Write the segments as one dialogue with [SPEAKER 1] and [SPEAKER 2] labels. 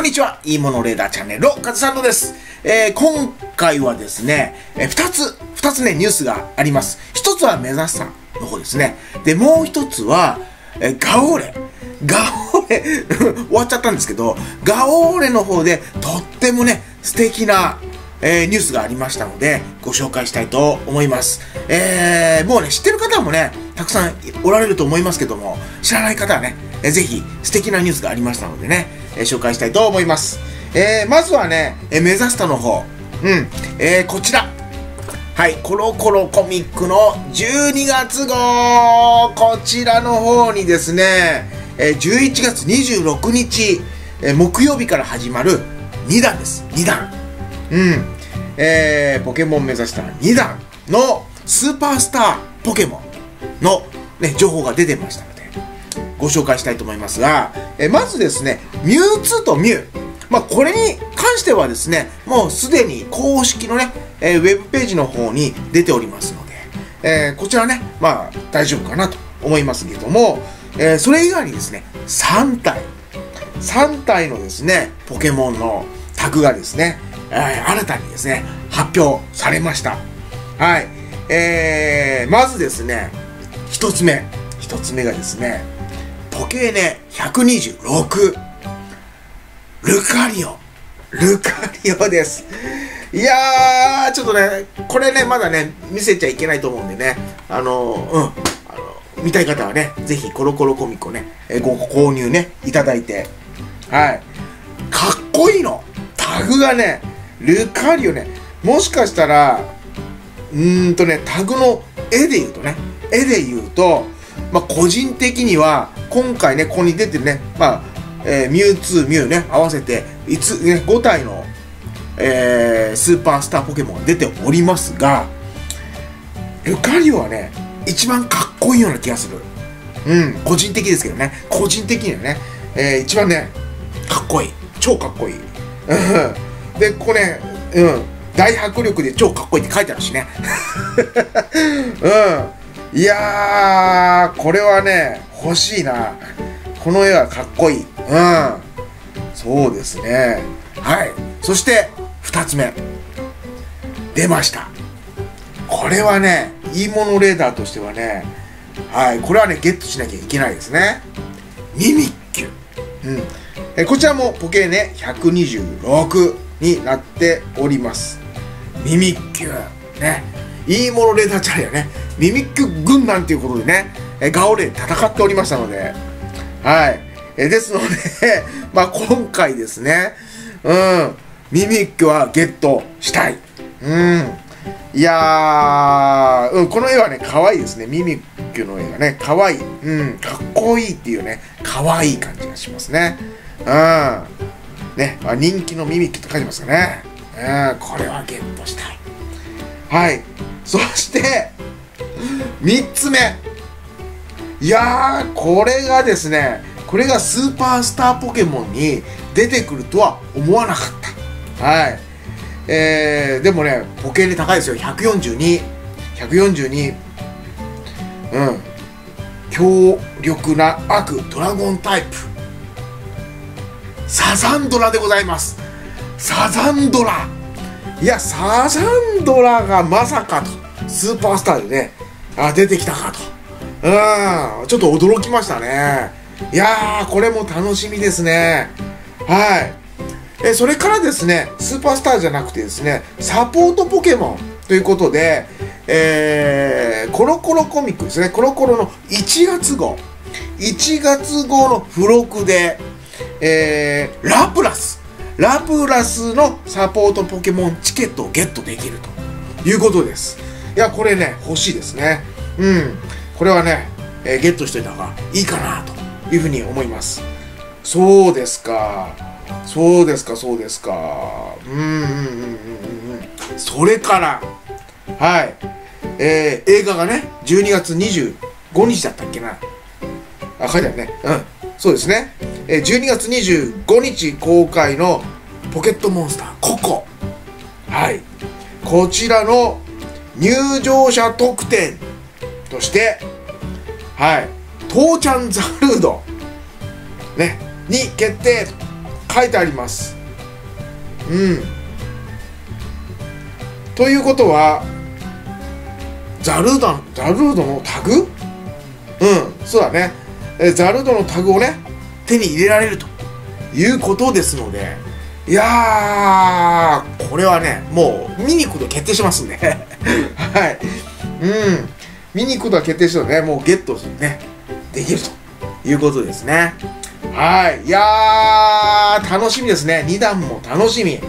[SPEAKER 1] んにちは。いいものレーダーチャンネルのカズサンドです。今回はですね、二つね、ニュースがあります。一つは目指すさんの方ですね。で、もう一つは、ガオーレ終わっちゃったんですけど、ガオーレの方でとってもね、素敵な、ニュースがありましたので、ご紹介したいと思います。もうね、知ってる方もね、たくさんおられると思いますけども、知らない方はね、ぜひ素敵なニュースがありましたのでね、紹介したいと思います。まずはね、目指したの方、こちら。はい、コロコロコミックの12月号、こちらの方にですね、11月26日、木曜日から始まる2弾です。2弾。ポケモン目指した2弾のスーパースターポケモンの、ね、情報が出てましたので、ご紹介したいと思いますが、まずですね、ミュウツーとミュウ。これに関してはですね、もうすでに公式のね、ウェブページの方に出ておりますので、こちらね、大丈夫かなと思いますけども、それ以外にですね、3体のですね、ポケモンのタグがですね、新たにですね、発表されました。はい。まずですね、一つ目がですね、ポケネ126、ルカリオです。いやー、ちょっとね、これね、まだね、見せちゃいけないと思うんでね、見たい方はね、ぜひコロコロコミックをね、ご購入ね、いただいて、はい。かっこいいの。タグがね、ルカリオね、もしかしたら、タグの絵で言うと、個人的には、今回ね、ここに出てるね、ミュウツー、ミュウね、合わせて、5体の、スーパースターポケモンが出ておりますが、ルカリオはね、一番かっこいいような気がする。個人的ですけどね、個人的にはね、一番ね、かっこいい。超かっこいい。で、ここね、大迫力で超かっこいいって書いてあるしね。いやー、これはね、欲しいな。この絵はかっこいい。そうですね。はい。そして、2つ目。出ました。これはね、いいものレーダーとしてはね、はい。これはね、ゲットしなきゃいけないですね。ミミッキュ。こちらもポケネ126になっております。ミミッキュ。ね。いいものレーダーチャンネルね。ミミッキュ軍団ということでね、ガオレで戦っておりましたので、はい。ですので、今回ですね、ミミッキュはゲットしたい。いやー、この絵はね、可愛いですね。ミミッキュの絵がね、可愛い。かっこいいっていうね、可愛い感じがしますね。ね、人気のミミッキュって書いてますかね。これはゲットしたい。はい。そして、3つ目。いやー、これがですね、これがスーパースターポケモンに出てくるとは思わなかった。はい。でもね、ポケネ高いですよ。142。強力な悪ドラゴンタイプ。サザンドラでございます。サザンドラ。いや、サザンドラがまさかと、スーパースターでね、出てきたかと。ちょっと驚きましたね。いやー、これも楽しみですね。はい。それからですね、スーパースターじゃなくてですね、サポートポケモンということで、コロコロコミックですね、コロコロの1月号の付録で、ラプラスのサポートポケモンチケットをゲットできるということです。いや、これね、欲しいですね。これはね、ゲットしといた方がいいかなというふうに思います。そうですか。それから、はい。映画がね、12月25日だったっけな。書いてあるね。そうですね。12月25日公開のポケットモンスターココ。はい。こちらの入場者特典として、はい。父ちゃんザルード、ね、に決定と書いてあります。ということはザルードのタグ、そうだね、ザルードのタグをね手に入れられるということですので、いやー、これはねもう見に行くこと決定しますんではい、見に行くことは決定してるので、もうゲットするねできるということですね。はい、いやー楽しみですね。2弾も楽しみ。い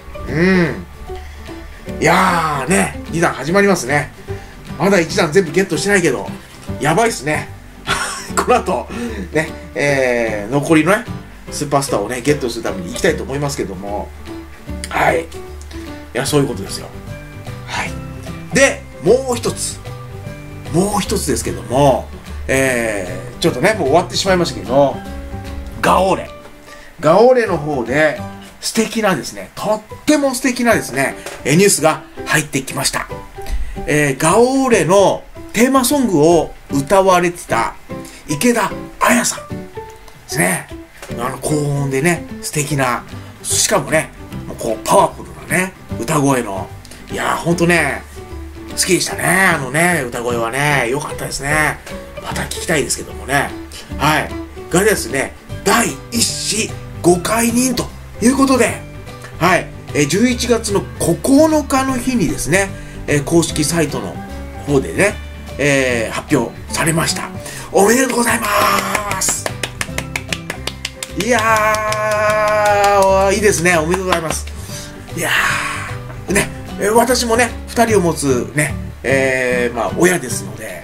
[SPEAKER 1] やーね、2弾始まりますね。まだ1弾全部ゲットしてないけどやばいっすねこの後ね、残りのねスーパースターをねゲットするために行きたいと思いますけども、はい、いやそういうことですよ。はい、でもう一つですけども、ちょっとねもう終わってしまいましたけど、ガオーレの方で素敵なですね、とっても素敵なですねニュースが入ってきました。ガオーレのテーマソングを歌われてた池田彩さんですね。高音でね素敵な、しかもねこうパワフルなね歌声の、いやーほんとね好きでしたね。歌声はね良かったですね。また聞きたいですけどもね。はい、がですね第1子ご解任ということで、はい、11月の9日の日にですね、公式サイトの方でね、発表されました。おめでとうございます。いやーいいですね、おめでとうございます。いやーね、私もね2人を持つね、親ですので、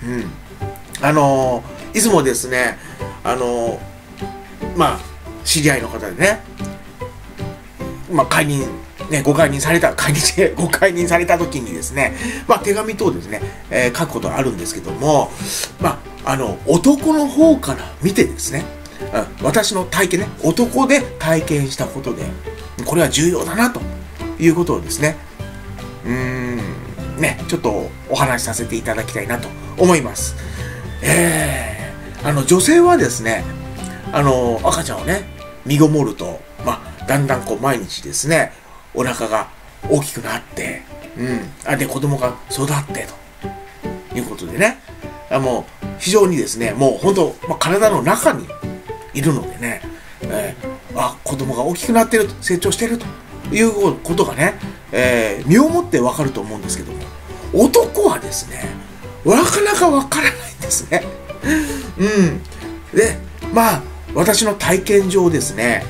[SPEAKER 1] いつもですね知り合いの方でね、ご解任された時にですね、手紙等ですね、書くことがあるんですけども、男の方から見てですね、私の体験ね、男で体験したことでこれは重要だなということをですね、ちょっとお話しさせていただきたいなと思います。女性はですね、赤ちゃんをね身ごもると、だんだんこう毎日ですねお腹が大きくなって、で子供が育ってということでね、もう非常にですねもう本当、体の中にいるのでね、子供が大きくなってると、成長してるということがね、身をもってわかると思うんですけども、男はですねなかなかわからないんですね。で私の体験上ですね、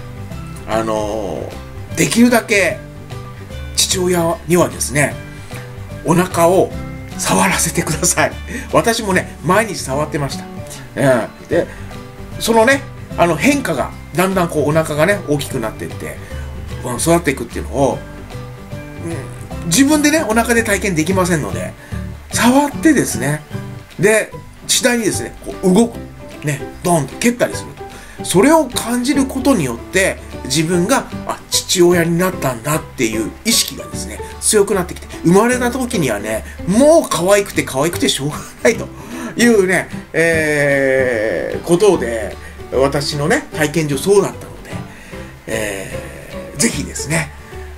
[SPEAKER 1] できるだけ父親にはですねお腹を触らせてください。私もね毎日触ってました。でそのね変化がだんだんこうお腹がね大きくなっていって、育っていくっていうのを、自分でねお腹で体験できませんので、触ってですね、で次第にですねこう動くね、ドンと蹴ったりする、それを感じることによって自分が父親になったんだっていう意識がですね強くなってきて、生まれた時にはねもう可愛くてしょうがないというね、ことで私のね体験上そうだったので、ぜひですね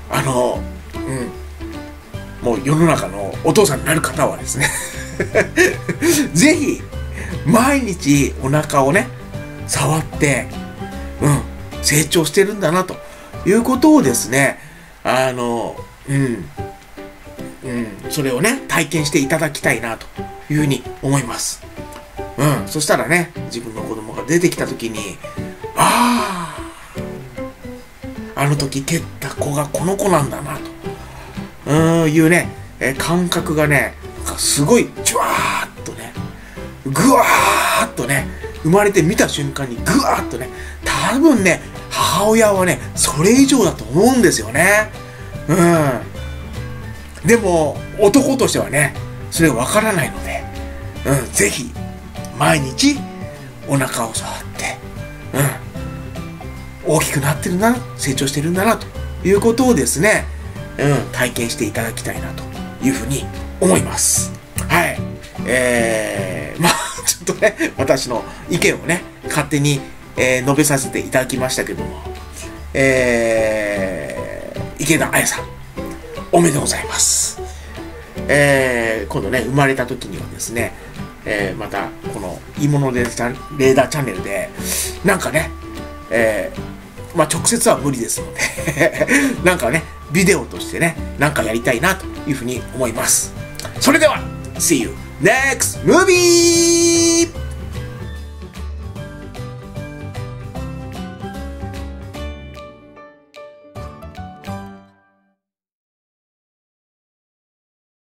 [SPEAKER 1] もう世の中のお父さんになる方はですねぜひ毎日お腹をね触って成長してるんだなということをですねそれをね体験していただきたいなというふうに思います。そしたらね自分の子供が出てきた時にあの時蹴った子がこの子なんだなというね、感覚がねすごいジュワーッとねグワーッとね生まれて見た瞬間にグワーッとね、多分ね母親はねそれ以上だと思うんですよね。でも男としてはねそれがわからないので、ぜひ毎日お腹を触って、大きくなってるな、成長してるんだなということをですね、体験していただきたいなというふうに思います。はい。ちょっとね私の意見をね勝手に、述べさせていただきましたけども、 池田彩さん、おめでとうございます。今度ね、生まれた時にはですね、またこのいいものレーダーチャンネルでなんかね、まあ直接は無理ですのでなんかね、ビデオとしてね、なんかやりたいなというふうに思います。それでは See you next movie!